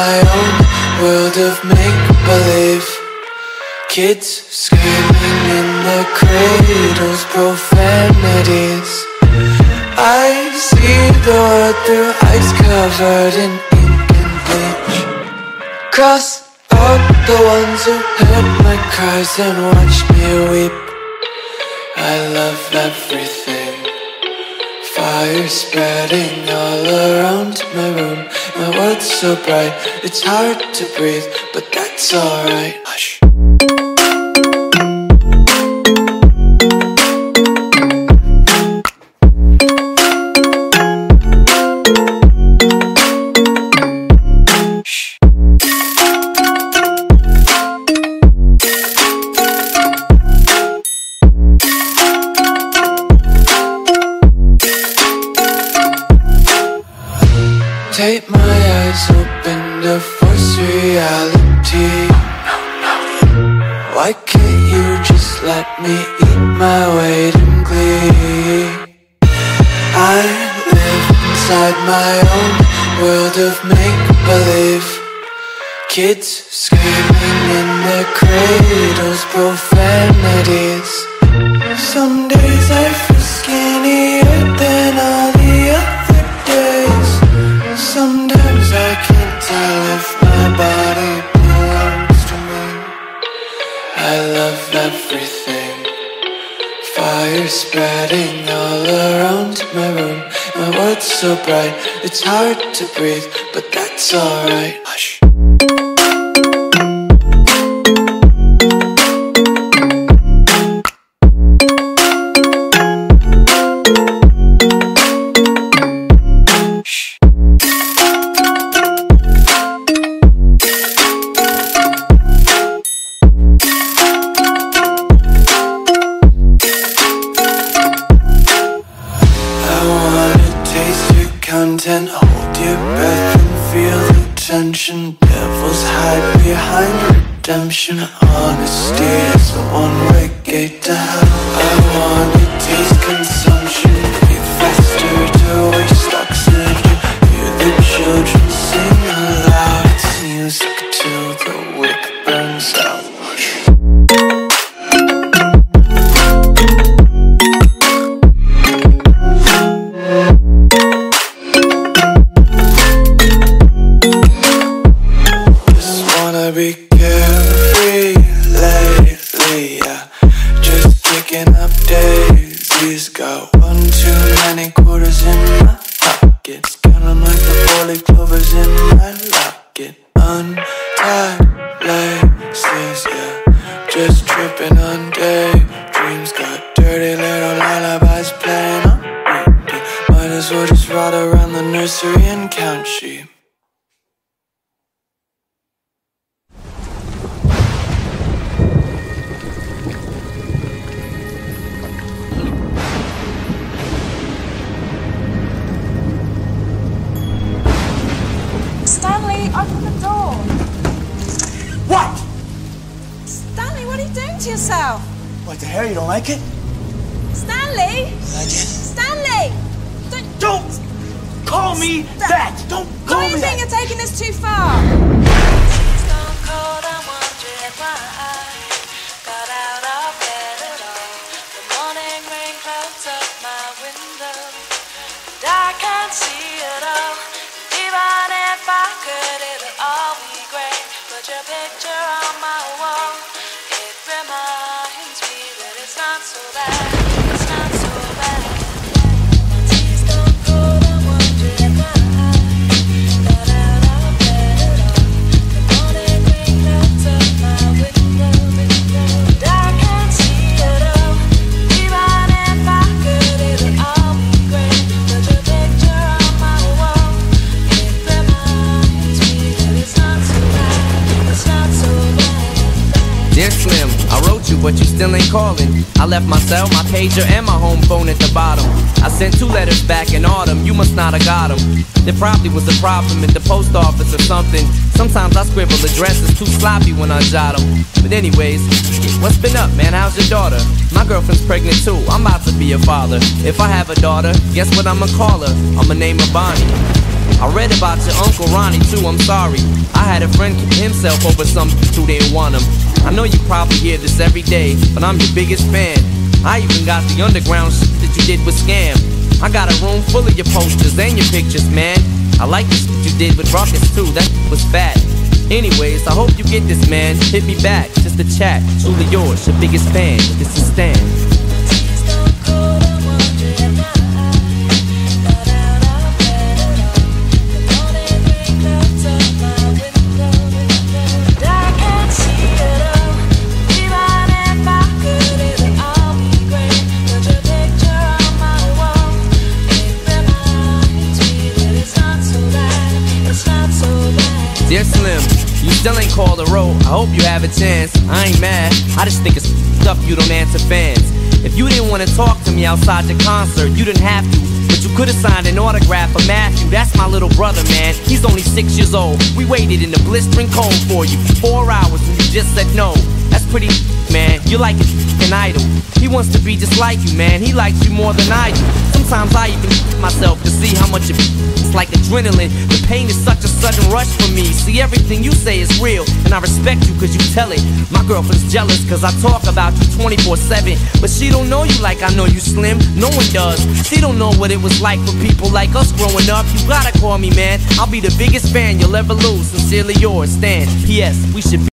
my own world of make-believe. Kids screaming in their cradles, profanities. I see the world through ice covered in ink and bleach. Cross out the ones who heard my cries and watched me weep. I love everything. Fire spreading all around my room. My world's so bright, it's hard to breathe, but that's alright. Hush. Take my eyes open to force reality. Why can't you just let me eat my weight in glee? I live inside my own world of make-believe. Kids screaming in their cradles, profanities. Some days I feel skinnier than all the other days. Sometimes I can't tell if my body belongs to me. I love everything. Fire spreading all around my room. My world's so bright, it's hard to breathe, but that's alright. Hush. Content, hold your breath and feel the tension. Devils hide behind redemption. Honesty is a one-way gate to hell. I wanna taste consumption, breathe faster to waste oxygen. Hear the children sing aloud. It's music till the wick burns out. Be carefree lately, yeah. Just kicking up daisies. Got one too many quarters in my pockets. Count 'em like the 4-leaf clovers in my locket. Untied laces, yeah. Just tripping on daydreams. Got dirty little lullabies playing on repeat. Might as well just ride around the nursery and count sheep. Open the door. What? Stanley, what are you doing to yourself? What the hell, you don't like it? Stanley! Like it? Stanley! Don't call me that! Don't call me that! Don't you think you're taking this too far? I can't see it all. Even if I could, it'll all be great. Put your picture on my wall. It reminds me that it's not so bad. It's not so bad. My tea's gone cold. I'm wondering why I got out of bed at all. The morning rain clouds up my window. But I can't see it all. Even if I could, it'll all be great. Put your picture on my wall. Dear Slim, I wrote you, but you still ain't calling. I left my cell, my pager, and my home phone at the bottom. I sent 2 letters back in autumn, you must not have got them. There probably was a problem at the post office or something. Sometimes I scribble addresses too sloppy when I jot them. But anyways, what's been up, man? How's your daughter? My girlfriend's pregnant too, I'm about to be a father. If I have a daughter, guess what I'ma call her? I'ma name her Bonnie. I read about your Uncle Ronnie too, I'm sorry. I had a friend kill himself over some who didn't want him. I know you probably hear this every day, but I'm your biggest fan. I even got the underground shit that you did with Scam. I got a room full of your posters and your pictures, man. I like the shit you did with Ruckus too, that was fat. Anyways, I hope you get this, man. Hit me back, just a chat. Truly yours, your biggest fan. This is Stan. Dear Slim, you still ain't called a road. I hope you have a chance. I ain't mad, I just think it's up you don't answer fans. If you didn't want to talk to me outside the concert, you didn't have to, but you could've signed an autograph for Matthew. That's my little brother, man. He's only 6 years old. We waited in the blistering cold for you for 4 hours and you just said no. That's pretty, man. You're like an idol. He wants to be just like you, man. He likes you more than I do. Sometimes I even myself to see how much it's like adrenaline. The pain is such a sudden rush for me. See, everything you say is real, and I respect you cause you tell it. My girlfriend's jealous cause I talk about you 24/7, but she don't know you like I know you, Slim. No one does. She don't know what it was like for people like us growing up. You gotta call me, man. I'll be the biggest fan you'll ever lose. Sincerely yours, Stan. P.S. We should be